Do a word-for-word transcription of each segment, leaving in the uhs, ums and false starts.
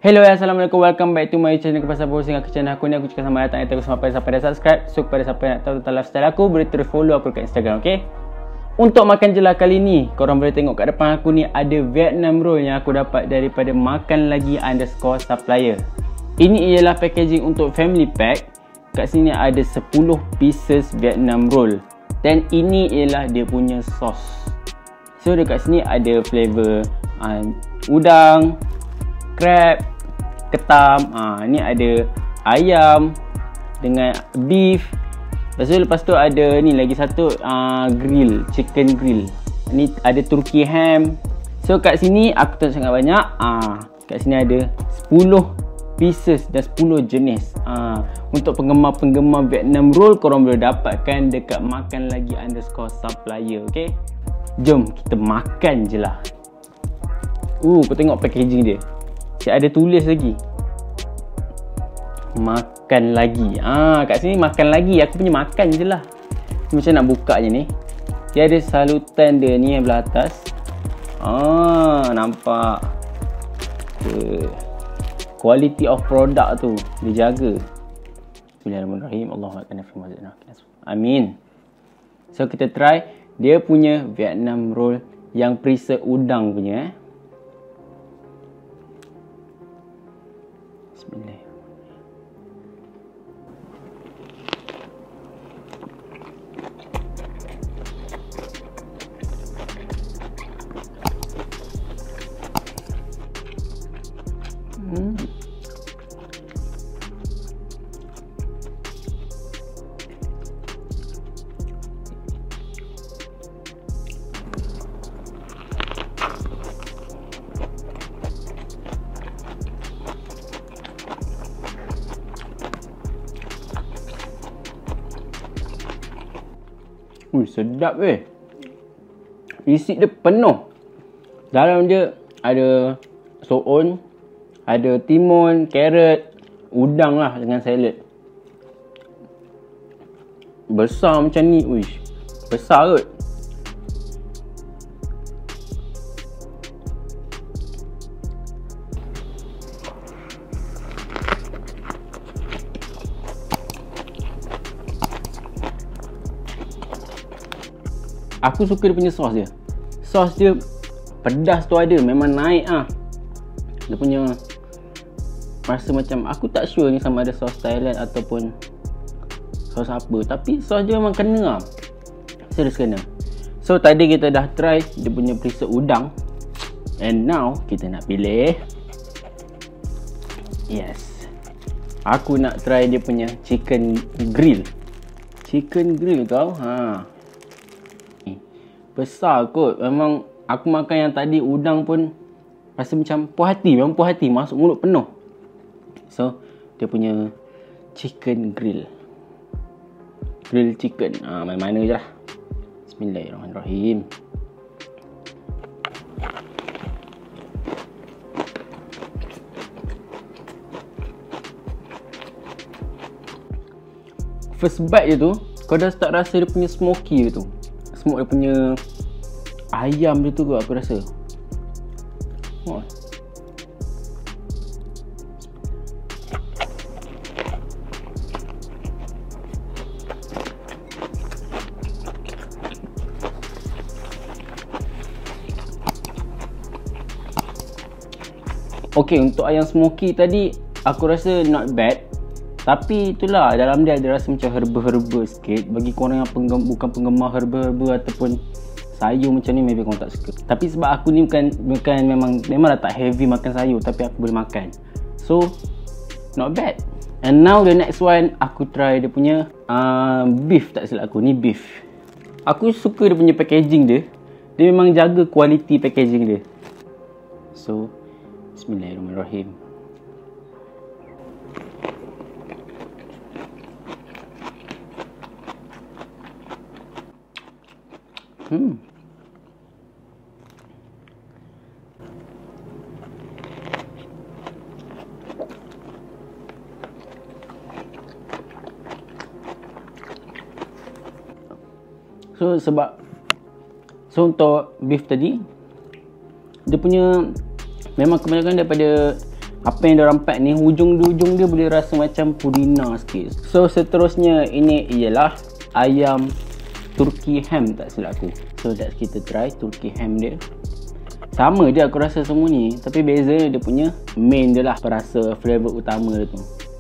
Hello, assalamualaikum, welcome back to my channel. Kepada siapa yang aku channel aku ni, aku cakap selamat datang. Terus sampai siapa dah subscribe. So kepada siapa yang nak tahu tentang lifestyle aku, boleh terus follow aku kat Instagram, okay? Untuk makan jelah kali ni, korang boleh tengok kat depan aku ni ada Vietnamroll yang aku dapat daripada makan lagi underscore supplier. Ini ialah packaging untuk family pack. Kat sini ada sepuluh pieces Vietnamroll. Dan ini ialah dia punya sauce. So dekat sini ada flavor uh, udang, crab, ketam, ah ha, ni ada ayam dengan beef. Lepas tu lepas tu ada ni lagi satu uh, grill, chicken grill. Ni ada turkey ham. So kat sini aku tak sangat banyak. Ah ha, kat sini ada sepuluh pieces dan sepuluh jenis. Ah ha, untuk penggemar-penggemar Vietnamroll, korang boleh dapatkan dekat makan lagi underscore supplier, okey? Jom kita makan je lah. Uh, kau tengok packaging dia. Dia ada tulis lagi. Makan lagi. Ah, kat sini makan lagi. Aku punya makan je lah. Macam nak buka je ni. Dia ada salutan dia ni yang belah atas. Ah, nampak. The quality of product tu dijaga. Bismillahirrahmanirrahim. Allahumma fi mazana. Amin. So kita try dia punya Vietnamroll yang perisa udang punya eh. Bismillah. Hmm. Ui, sedap weh. Isi dia penuh. Dalam dia ada soon, ada timun, carrot, udang lah dengan salad. Besar macam ni. Ui, besar kot. Aku suka dia punya sos dia. Sos dia pedas tu ada, memang naik ah. Dia punya rasa macam, aku tak sure ni sama ada sos Thailand ataupun sos apa, tapi sos dia memang kena lah. Serius kena. So tadi kita dah try dia punya perisa udang. And now kita nak pilih. Yes, aku nak try dia punya chicken grill. Chicken grill kau. Ha, besar kot. Memang aku makan yang tadi udang pun rasa macam puas hati. Memang puas hati, masuk mulut penuh. So dia punya chicken grill, grill chicken. Ah, ha, mana-mana je lah. Bismillahirrahmanirrahim. First bite je tu, kau dah start rasa dia punya smoky tu. Smoke dia punya ayam dia tu kot aku rasa. Oh. Okay, untuk ayam smoky tadi aku rasa not bad. Tapi itulah, dalam dia ada rasa macam herba-herba sikit. Bagi korang yang penggem, bukan penggemar herba-herba ataupun sayur macam ni, maybe korang tak suka. Tapi sebab aku ni bukan, bukan memang memanglah tak heavy makan sayur, tapi aku boleh makan. So not bad. And now the next one, aku try dia punya uh, beef, tak silap aku, ni beef. Aku suka dia punya packaging dia. Dia memang jaga quality packaging dia. So bismillahirrahmanirrahim. Hmm. So sebab So untuk beef tadi, dia punya memang kebanyakan daripada apa yang diorang pack ni, hujung-hujung dia boleh rasa macam purina sikit. So seterusnya ini ialah ayam Turki ham tak silap aku. So let's kita try Turki ham dia. Sama je aku rasa semua ni, tapi beza dia punya main je lah, perasa flavor utama dia tu.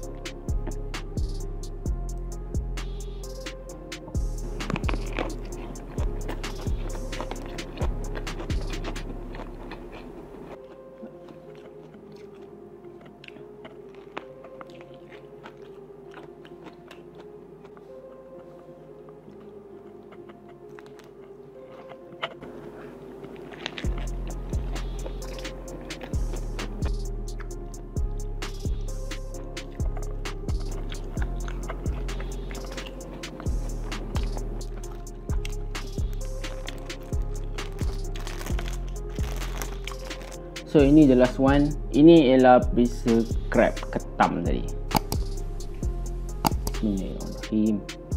So ini the last one. Ini ialah bisa crab ketam tadi. Bismillahirrahmanirrahim.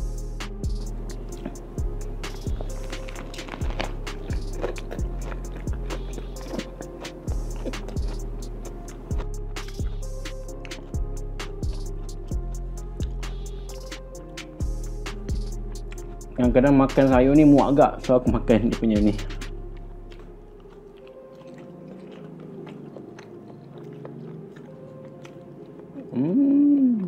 Kadang-kadang makan sayur ni muak agak, so aku makan dia punya ni. Hmm.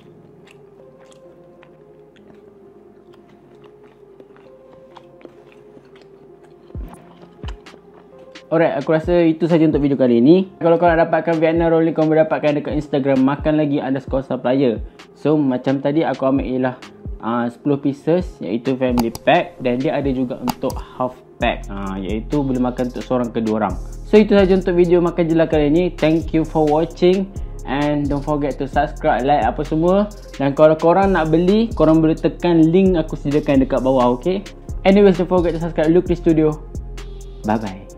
Alright, aku rasa itu saja untuk video kali ini. Kalau kau nak dapatkan Vietnamroll ni, kau boleh dapatkan dekat Instagram makan lagi underscore supplier. So macam tadi aku ambil ialah uh, sepuluh pieces, iaitu family pack, dan dia ada juga untuk half pack, uh, iaitu boleh makan untuk seorang ke dua orang. So itu saja untuk video makan jela kali ini. Thank you for watching. And don't forget to subscribe, like apa semua. Dan kalau korang nak beli, korang boleh tekan link aku sediakan dekat bawah, okay? Anyways, don't forget to subscribe Luqkly Studio. Bye bye.